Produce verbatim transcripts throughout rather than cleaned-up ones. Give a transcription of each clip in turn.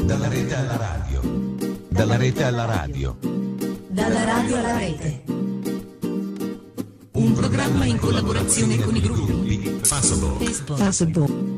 Dalla rete alla radio. Dalla rete alla radio. Dalla radio alla rete. Un programma in collaborazione con i gruppi Facebook. Facebook.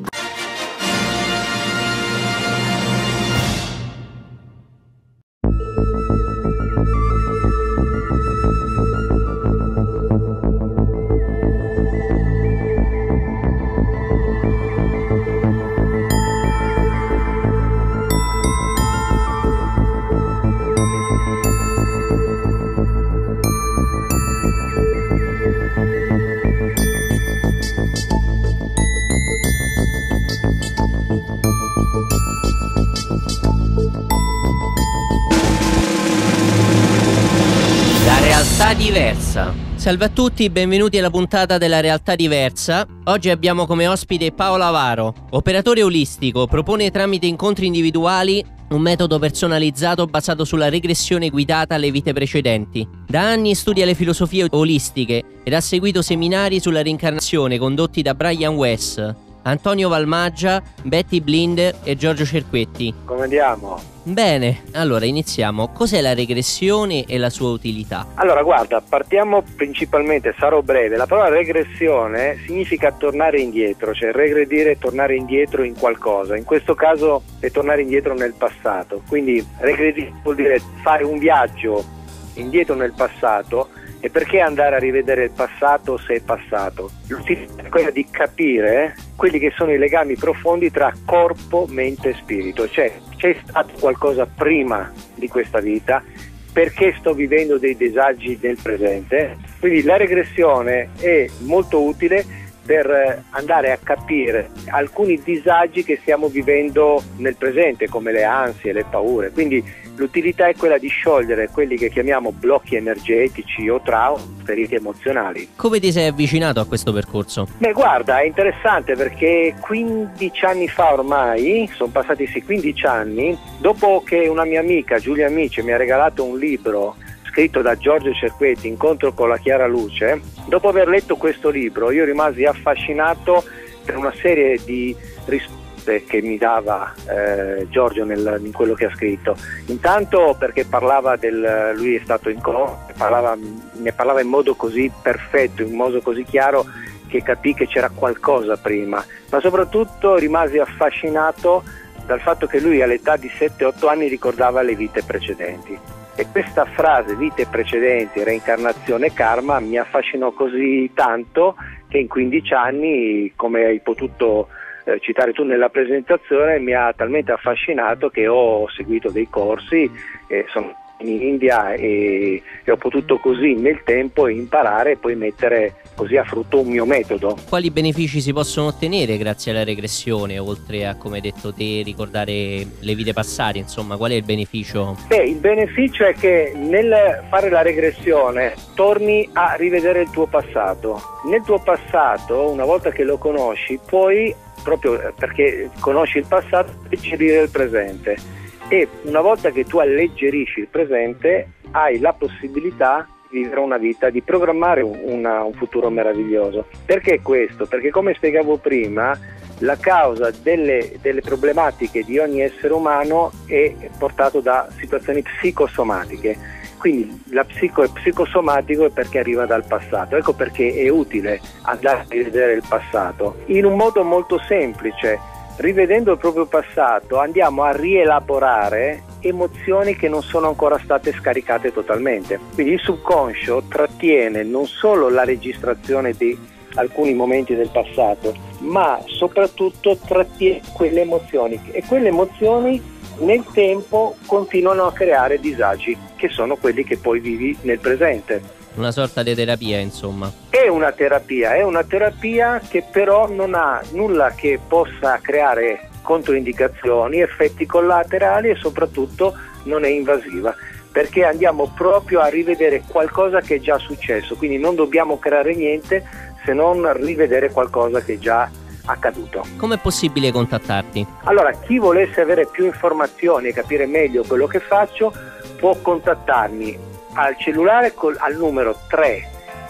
Diversa. Salve a tutti, benvenuti alla puntata della Realtà Diversa. Oggi abbiamo come ospite Paolo Avaro, operatore olistico, propone tramite incontri individuali un metodo personalizzato basato sulla regressione guidata alle vite precedenti. Da anni studia le filosofie olistiche ed ha seguito seminari sulla reincarnazione condotti da Brian Weiss, Antonio Valmaggia, Betty Blind e Giorgio Cerquetti. Come andiamo? Bene, allora iniziamo. Cos'è la regressione e la sua utilità? Allora guarda, partiamo principalmente, sarò breve. La parola regressione significa tornare indietro, cioè regredire, tornare indietro in qualcosa. In questo caso è tornare indietro nel passato. Quindi regredire vuol dire fare un viaggio indietro nel passato. E perché andare a rivedere il passato se è passato? L'utilità è quella di capire quelli che sono i legami profondi tra corpo, mente e spirito. Cioè c'è stato qualcosa prima di questa vita, perché sto vivendo dei disagi nel presente. Quindi la regressione è molto utile per andare a capire alcuni disagi che stiamo vivendo nel presente, come le ansie, le paure. Quindi l'utilità è quella di sciogliere quelli che chiamiamo blocchi energetici o traumi, ferite emozionali. Come ti sei avvicinato a questo percorso? Beh guarda, è interessante perché quindici anni fa ormai, sono passati sì quindici anni, dopo che una mia amica, Giulia Amici, mi ha regalato un libro scritto da Giorgio Cerquetti, Incontro con la chiara luce, dopo aver letto questo libro io rimasi affascinato per una serie di risposte che mi dava eh, Giorgio nel, in quello che ha scritto. Intanto perché parlava del, lui è stato in coma, parlava, ne parlava in modo così perfetto, in modo così chiaro che capì che c'era qualcosa prima, ma soprattutto rimasi affascinato dal fatto che lui all'età di sette otto anni ricordava le vite precedenti. E questa frase, vite precedenti, reincarnazione e karma, mi affascinò così tanto che in quindici anni, come hai potuto eh, citare tu nella presentazione, mi ha talmente affascinato che ho seguito dei corsi, eh, sono in India e, e ho potuto così nel tempo imparare e poi mettere così a frutto un mio metodo. Quali benefici si possono ottenere grazie alla regressione, oltre a, come hai detto te, ricordare le vite passate? Insomma, qual è il beneficio? Beh, il beneficio è che nel fare la regressione torni a rivedere il tuo passato. Nel tuo passato, una volta che lo conosci, puoi, proprio perché conosci il passato, alleggerire il presente. E una volta che tu alleggerisci il presente, hai la possibilità di vivere una vita, di programmare un, una, un futuro meraviglioso. Perché questo? Perché, come spiegavo prima, la causa delle, delle problematiche di ogni essere umano è portato da situazioni psicosomatiche. Quindi la psico è psicosomatico è perché arriva dal passato. Ecco perché è utile andare a rivedere il passato in un modo molto semplice. Rivedendo il proprio passato andiamo a rielaborare emozioni che non sono ancora state scaricate totalmente. Quindi il subconscio trattiene non solo la registrazione di alcuni momenti del passato, ma soprattutto trattiene quelle emozioni, e quelle emozioni nel tempo continuano a creare disagi, che sono quelli che poi vivi nel presente. Una sorta di terapia, insomma. È una terapia, è una terapia che però non ha nulla che possa creare controindicazioni, effetti collaterali, e soprattutto non è invasiva, perché andiamo proprio a rivedere qualcosa che è già successo. Quindi non dobbiamo creare niente se non rivedere qualcosa che è già accaduto. Come è possibile contattarti? Allora, chi volesse avere più informazioni e capire meglio quello che faccio può contattarmi al cellulare col, al numero tre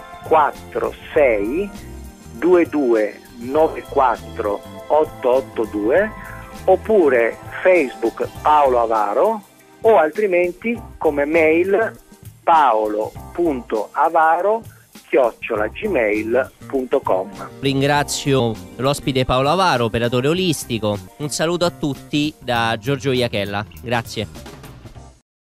quattro sei due due nove quattro otto otto due, oppure Facebook Paolo Avaro o altrimenti come mail paolo punto avaro chiocciola gmail punto com. Ringrazio l'ospite Paolo Avaro, operatore olistico. Un saluto a tutti da Giorgio Iachella. Grazie.